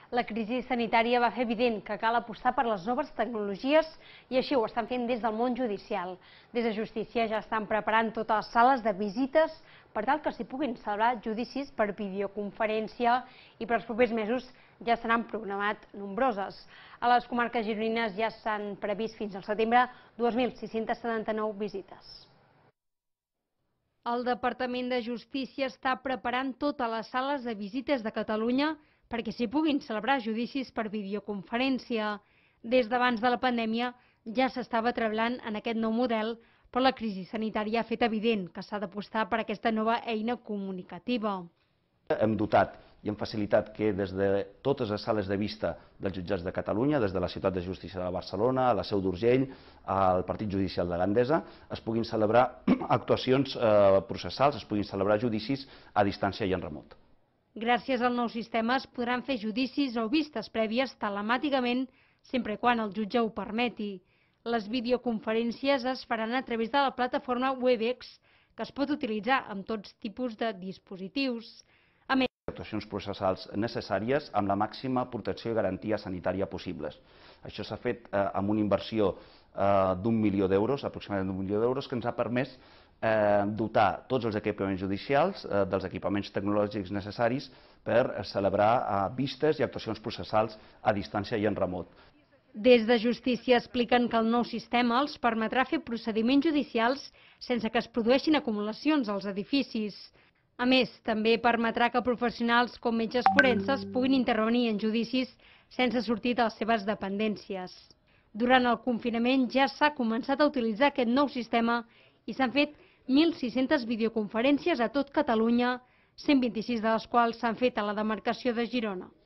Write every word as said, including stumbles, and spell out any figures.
La crisi sanitària va fer evident que cal apostar per les noves tecnologies i així ho estan fent des del món judicial. Des de Justícia ja estan preparant totes les sales de visites per tal que s'hi puguin celebrar judicis per videoconferència i per als propers mesos ja s'han programat nombroses. A les comarques gironines ja s'han previst fins al setembre dues mil sis-centes setanta-nou visites. El Departament de Justícia està preparant totes les sales de visites de Catalunya perquè s'hi puguin celebrar judicis per videoconferència. Des d'abans de la pandèmia ja s'estava treballant en aquest nou model, però la crisi sanitària ha fet evident que s'ha d'apostar per aquesta nova eina comunicativa. Hem dotat i hem facilitat que des de totes les sales de vista dels jutjats de Catalunya, des de la Ciutat de Justícia de Barcelona, a la Seu d'Urgell, al Partit Judicial de Gandesa, es puguin celebrar actuacions processals, es puguin celebrar judicis a distància i en remot. Gràcies al nou sistema es podran fer judicis o vistes prèvies telemàticament sempre quan el jutge ho permeti. Les videoconferències es faran a través de la plataforma Webex, que es pot utilitzar amb tots tipus de dispositius. A més, actuacions processals necessàries amb la màxima protecció i garantia sanitària possibles. Això s'ha fet amb una inversió d'un milió d'euros, aproximadament d'un milió d'euros, que ens ha permès dotar tots els equipaments judicials dels equipaments tecnològics necessaris per celebrar vistes i actuacions processals a distància i en remot. Des de Justícia expliquen que el nou sistema els permetrà fer procediments judicials sense que es produeixin acumulacions als edificis. A més, també permetrà que professionals com metges forenses puguin intervenir en judicis sense sortir de les seves dependències. Durant el confinament ja s'ha començat a utilitzar aquest nou sistema i s'han fet mil sis-centes videoconferències a tot Catalunya, cent vint-i-sis de les quals s'han fet a la demarcació de Girona.